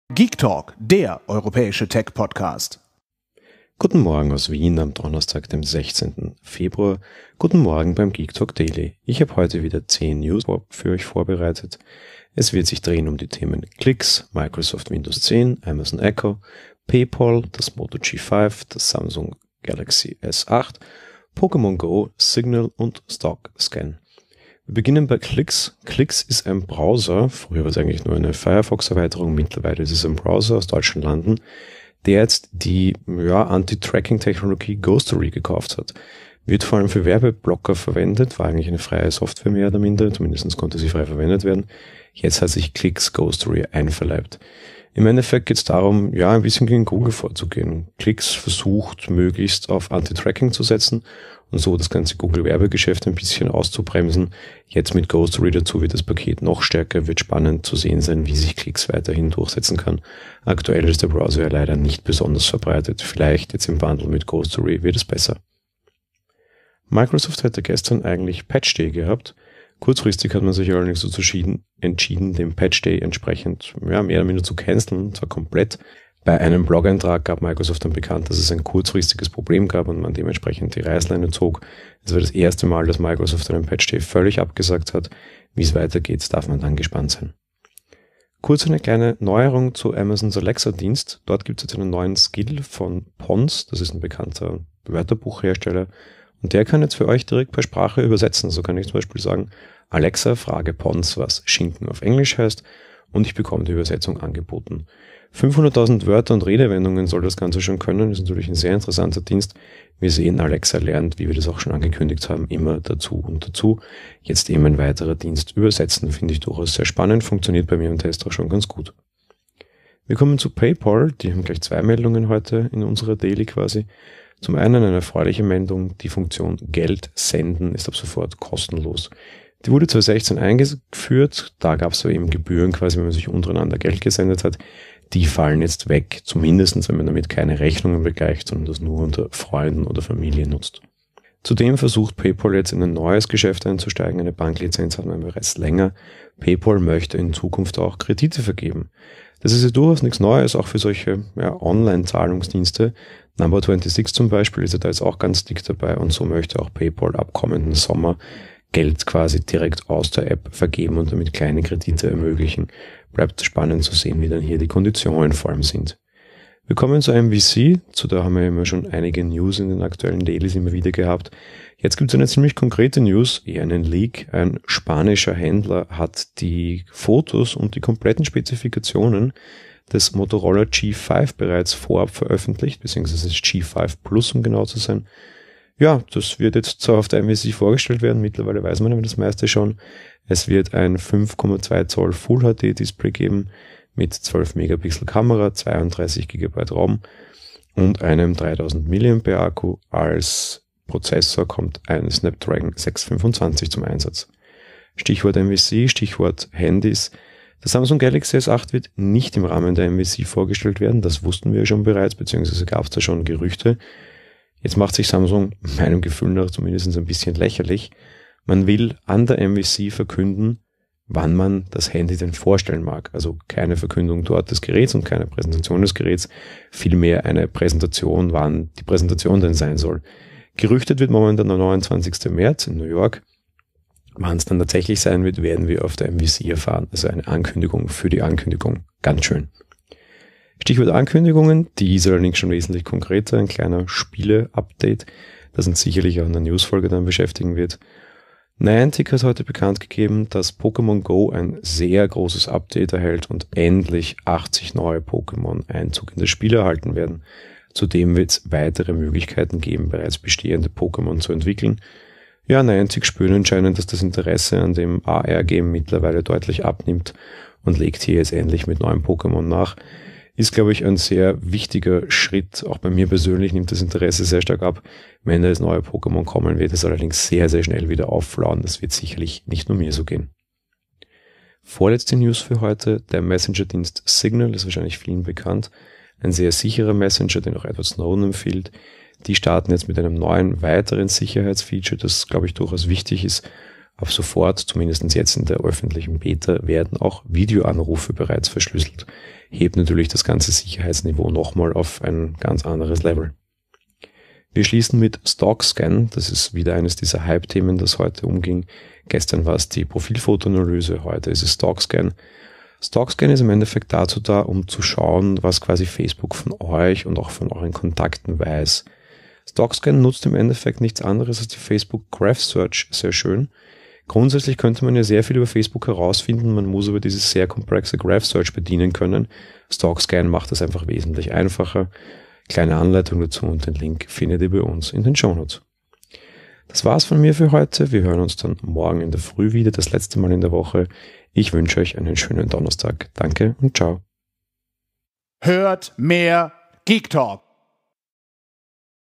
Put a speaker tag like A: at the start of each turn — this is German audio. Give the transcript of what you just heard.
A: Geek Talk, der europäische Tech-Podcast.
B: Guten Morgen aus Wien am Donnerstag, dem 16. Februar. Guten Morgen beim Geek Talk Daily. Ich habe heute wieder 10 News für euch vorbereitet. Es wird sich drehen um die Themen Klicks, Microsoft Windows 10, Amazon Echo, PayPal, das Moto G5, das Samsung Galaxy S8, Pokémon Go, Signal und StockScan. Wir beginnen bei Klicks. Klicks ist ein Browser, früher war es eigentlich nur eine Firefox-Erweiterung, mittlerweile ist es ein Browser aus deutschen Landen, der jetzt die Anti-Tracking-Technologie Ghostery gekauft hat. Wird vor allem für Werbeblocker verwendet, war eigentlich eine freie Software mehr oder minder, zumindest konnte sie frei verwendet werden. Jetzt hat sich Klicks Ghostery einverleibt. Im Endeffekt geht es darum, ein bisschen gegen Google vorzugehen. Klicks versucht, möglichst auf Anti-Tracking zu setzen und so das ganze Google-Werbegeschäft ein bisschen auszubremsen. Jetzt mit Ghostery dazu wird das Paket noch stärker, wird spannend zu sehen sein, wie sich Klicks weiterhin durchsetzen kann. Aktuell ist der Browser ja leider nicht besonders verbreitet. Vielleicht jetzt im Bundle mit Ghostery wird es besser. Microsoft hatte gestern eigentlich Patch Day gehabt. Kurzfristig hat man sich allerdings dazu entschieden, den Patch Day entsprechend mehr oder minder zu canceln, und zwar komplett. Bei einem Blog-Eintrag gab Microsoft dann bekannt, dass es ein kurzfristiges Problem gab und man dementsprechend die Reißleine zog. Es war das erste Mal, dass Microsoft einen Patch Day völlig abgesagt hat. Wie es weitergeht, darf man dann gespannt sein. Kurz eine kleine Neuerung zu Amazons Alexa-Dienst. Dort gibt es jetzt einen neuen Skill von Pons, das ist ein bekannter Wörterbuchhersteller. Und der kann jetzt für euch direkt per Sprache übersetzen. So kann ich zum Beispiel sagen, Alexa, frage Pons, was Schinken auf Englisch heißt, und ich bekomme die Übersetzung angeboten. 500.000 Wörter und Redewendungen soll das Ganze schon können. Das ist natürlich ein sehr interessanter Dienst. Wir sehen, Alexa lernt, wie wir das auch schon angekündigt haben, immer dazu und dazu. Jetzt eben ein weiterer Dienst übersetzen, finde ich durchaus sehr spannend, funktioniert bei mir im Test auch schon ganz gut. Wir kommen zu PayPal, die haben gleich 2 Meldungen heute in unserer Daily quasi. Zum einen eine erfreuliche Meldung, die Funktion Geld senden ist ab sofort kostenlos. Die wurde 2016 eingeführt, da gab es so eben Gebühren quasi, wenn man sich untereinander Geld gesendet hat. Die fallen jetzt weg, zumindest wenn man damit keine Rechnungen begleicht, sondern das nur unter Freunden oder Familie nutzt. Zudem versucht PayPal jetzt in ein neues Geschäft einzusteigen, eine Banklizenz hat man bereits länger. PayPal möchte in Zukunft auch Kredite vergeben. Das ist ja durchaus nichts Neues, auch für solche Online-Zahlungsdienste. Number26 zum Beispiel ist ja da jetzt auch ganz dick dabei und so möchte auch PayPal ab kommenden Sommer Geld quasi direkt aus der App vergeben und damit kleine Kredite ermöglichen. Bleibt spannend zu sehen, wie dann hier die Konditionen vor allem sind. Wir kommen zu MVC, zu da haben wir immer schon einige News in den aktuellen Dailies immer wieder gehabt. Jetzt gibt es eine ziemlich konkrete News, eher einen Leak. Ein spanischer Händler hat die Fotos und die kompletten Spezifikationen des Motorola G5 bereits vorab veröffentlicht, beziehungsweise das G5 Plus, um genau zu sein. Ja, das wird jetzt zwar auf der MVC vorgestellt werden, mittlerweile weiß man aber das meiste schon. Es wird ein 5,2 Zoll Full HD Display geben mit 12 Megapixel Kamera, 32 GB RAM und einem 3000 mAh Akku. Als Prozessor kommt ein Snapdragon 625 zum Einsatz. Stichwort MVC, Stichwort Handys. Das Samsung Galaxy S8 wird nicht im Rahmen der MVC vorgestellt werden, das wussten wir schon bereits, beziehungsweise gab es da schon Gerüchte. Jetzt macht sich Samsung meinem Gefühl nach zumindest ein bisschen lächerlich. Man will an der MVC verkünden, wann man das Handy denn vorstellen mag. Also keine Verkündung dort des Geräts und keine Präsentation des Geräts, vielmehr eine Präsentation, wann die Präsentation denn sein soll. Gerüchtet wird momentan der 29. März in New York. Wann es dann tatsächlich sein wird, werden wir auf der MVC erfahren. Also eine Ankündigung für die Ankündigung. Ganz schön. Stichwort Ankündigungen, die ist allerdings schon wesentlich konkreter, ein kleiner Spiele-Update, das uns sicherlich auch in der Newsfolge dann beschäftigen wird. Niantic hat heute bekannt gegeben, dass Pokémon Go ein sehr großes Update erhält und endlich 80 neue Pokémon Einzug in das Spiel erhalten werden. Zudem wird es weitere Möglichkeiten geben, bereits bestehende Pokémon zu entwickeln. Ja, Niantic spüren anscheinend, dass das Interesse an dem AR-Game mittlerweile deutlich abnimmt und legt hier jetzt endlich mit neuen Pokémon nach. Ist, glaube ich, ein sehr wichtiger Schritt. Auch bei mir persönlich nimmt das Interesse sehr stark ab. Wenn da jetzt neue Pokémon kommen, wird es allerdings sehr, sehr schnell wieder aufflauen. Das wird sicherlich nicht nur mir so gehen. Vorletzte News für heute. Der Messenger-Dienst Signal ist wahrscheinlich vielen bekannt. Ein sehr sicherer Messenger, den auch Edward Snowden empfiehlt. Die starten jetzt mit einem neuen, weiteren Sicherheitsfeature, das, glaube ich, durchaus wichtig ist. Ab sofort, zumindest jetzt in der öffentlichen Beta, werden auch Videoanrufe bereits verschlüsselt. Hebt natürlich das ganze Sicherheitsniveau nochmal auf ein ganz anderes Level. Wir schließen mit StalkScan. Das ist wieder eines dieser Hype-Themen, das heute umging. Gestern war es die Profilfotoanalyse, heute ist es StalkScan. StalkScan ist im Endeffekt dazu da, um zu schauen, was quasi Facebook von euch und auch von euren Kontakten weiß. StalkScan nutzt im Endeffekt nichts anderes als die Facebook Graph Search sehr schön. Grundsätzlich könnte man ja sehr viel über Facebook herausfinden, man muss aber dieses sehr komplexe Graph Search bedienen können. StalkScan macht das einfach wesentlich einfacher. Kleine Anleitung dazu und den Link findet ihr bei uns in den Shownotes. Das war's von mir für heute. Wir hören uns dann morgen in der Früh wieder, das letzte Mal in der Woche. Ich wünsche euch einen schönen Donnerstag. Danke und ciao.
A: Hört mehr Geek Talk.